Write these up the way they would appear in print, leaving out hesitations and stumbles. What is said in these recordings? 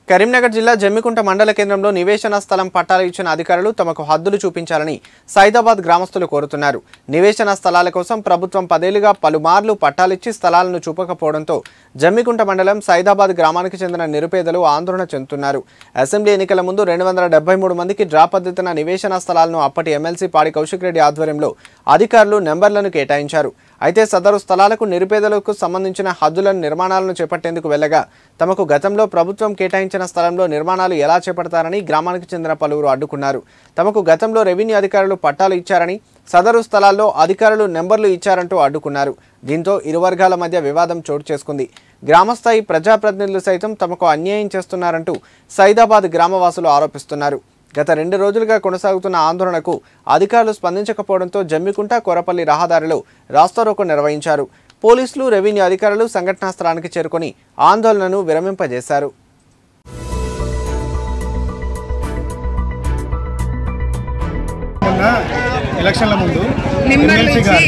కరీంనగర్ జిల్లా జమ్మికుంట మండల కేంద్రంలో నివేశన స్థలం పట్టాలు ఇచ్చిన అధికారులు తమకు హద్దులు చూపించాలని సైదాబాద్ గ్రామస్తులు కోరుతున్నారు. నివేశన స్థలాల కోసం ప్రభుత్వం 10 ఏళ్లుగా పలుమార్లు పట్టాలిచ్చి స్థలాలను చూపకపోవడంతో జమ్మికుంట మండలం సైదాబాద్ గ్రామానికి చెందిన నిరుపేదలు ఆందోళన చెందుతున్నారు. అసెంబ్లీ ఎన్నికల ముందు 273 మందికి డ్రా పద్ధతిన నివేశన స్థలాలను అప్పటి ఎమ్మెల్సీ పాడి కౌశిక్ రెడ్డి ఆధ్వర్యంలో అధికారులు నెంబర్లను కేటాయించారు. అయితే సదరు స్థలాలకు నిరుపేదలకు సంబంధించిన హద్దులను నిర్మాణాలను చేపట్టేందుకు వెళ్ళగా తమకు గతంలో ప్రభుత్వం కేటాయించిన స్థలంలో నిర్మాణాలు ఎలా చేపడతారని గ్రామానికి చెందిన పలువురు అడ్డుకున్నారు. తమకు గతంలో రెవెన్యూ అధికారులు పట్టాలు ఇచ్చారని సదరు స్థలాల్లో అధికారులు నెంబర్లు ఇచ్చారంటూ అడ్డుకున్నారు. దీంతో ఇరు వర్గాల మధ్య వివాదం చోటు చేసుకుంది. గ్రామస్థాయి ప్రజాప్రతినిధులు సైతం తమకు అన్యాయం చేస్తున్నారంటూ సైదాబాద్ గ్రామవాసులు ఆరోపిస్తున్నారు. గత 2 రోజులుగా కొనసాగుతున్న ఆందోళనకు అధికారులు స్పందించకపోవడంతో జమ్మికుంట కొరపల్లి రహదారిలో రాస్తారోకో నిర్వహించారు. పోలీసులు రెవెన్యూ అధికారులు సంఘటనా స్థలానికి చేరుకొని ఆందోళనను విరమింపజేశారు. ఎలక్షన్ల ముందు ఎమ్మెల్సీ గారు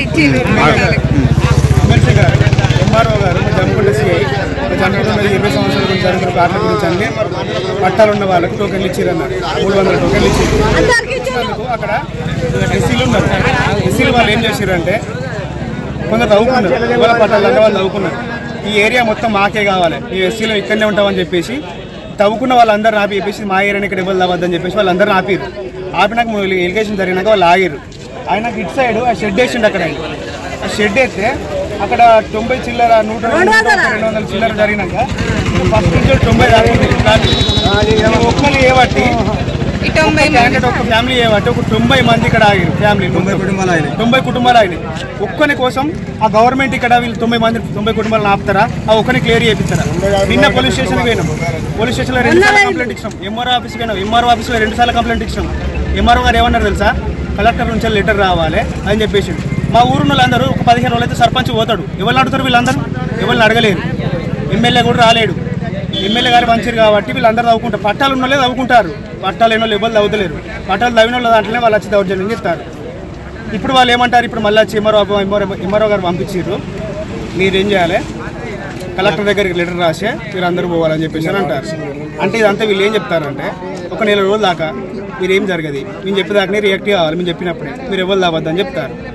ఎంఆర్ఓ గారు జమ్మికుంట సిఐ జమ్మికుంట 20 సంవత్సరాల గురించి జరిగిన కార్ల గురించి అన్ని పట్టాలు ఉన్న వాళ్ళకి టోకెన్లు ఇచ్చిరన్నారు. 300 టోకెన్లు ఇచ్చారు. అక్కడ ఎస్సీలు ఉన్నారు. ఎస్సీలు వాళ్ళు ఏం చేశారంటే కొందరు తవ్వుకున్నారు. ఇవాళ పట్టాలు అంటే వాళ్ళు తవ్వుకున్నారు. ఈ ఏరియా మొత్తం మాకే కావాలి, ఈ ఎస్సీలు ఇక్కడనే ఉంటామని చెప్పేసి తవ్వుకున్న వాళ్ళందరూ ఆపి చెప్పేసి మా ఏరియాని ఇక్కడ ఇవ్వాలి అవ్వద్దని చెప్పేసి వాళ్ళందరూ ఆపిరు. ఆపినాక ఎలిగేషన్ జరిగినాక వాళ్ళు ఆగిరు. ఆయనకు ఇటు సైడ్ ఆ షెడ్ వేసిండు. అక్కడ ఆ షెడ్ వేస్తే అక్కడ 90 చిల్లర 100-200 చిల్లర జరిగినాక ఫస్ట్ నుంచి 90 దాకా ఒక్కరు ఏబట్టి ఒక ఫ్యామిలీ ఏబట్టి ఒక 90 మంది ఇక్కడ ఆగారు. ఫ్యామిలీ 90 కుటుంబాలు ఆగినాయి. ఒక్కని కోసం ఆ గవర్నమెంట్ ఇక్కడ వీళ్ళు 90 కుటుంబాలను ఆపుతారా? ఆ ఒక్కని క్లియర్ చేపిస్తారా? నిన్న పోలీస్ స్టేషన్కి పోయినాం. పోలీస్ స్టేషన్లో 2 సార్లు కంప్లైంట్ ఇచ్చినాం. ఎంఆర్ఓ ఆఫీస్కి పోయినాం. ఎంఆర్ఓ ఆఫీస్లో 2 సార్లు కంప్లైంట్ ఇచ్చినాం. ఎంఆర్ఓ గారు ఏమన్నారు తెలుసా? కలెక్టర్ నుంచి లెటర్ రావాలి అని చెప్పేసి. మా ఊరున్న వాళ్ళందరూ ఒక 15 రోజులు అయితే సర్పంచ్ పోతాడు. ఎవరిని అడుగుతారు? వీళ్ళందరూ ఎవరిని అడగలేరు. ఎమ్మెల్యే కూడా రాలేడు. ఎమ్మెల్యే గారు మంచిది కాబట్టి వీళ్ళందరూ తవ్వుకుంటారు. పట్టాలు ఉన్న వాళ్ళే తవ్వుకుంటారు. పట్టాలు లేని వాళ్ళు ఎవరు తవ్వుతలేరు. పట్టాలు తవ్విన వాళ్ళు దాంట్లోనే వాళ్ళు వచ్చి దౌర్జన్యం చేస్తారు. ఇప్పుడు వాళ్ళు ఏమంటారు? ఇప్పుడు మళ్ళీ వచ్చి ఎంఆర్ఓ గారు పంపించారు. మీరేం చేయాలి? కలెక్టర్ దగ్గరికి లెటర్ రాసే మీరు అందరూ పోవాలని చెప్పేసి అని అంటారు. అంటే ఇదంతా వీళ్ళు ఏం చెప్తారంటే ఒక 1 నెల రోజుల దాకా మీరేం జరగదు, మేము చెప్పేదాకానే రియాక్ట్ కావాలి, మేము చెప్పినప్పుడే మీరు ఎవరు రావద్దని చెప్తారు.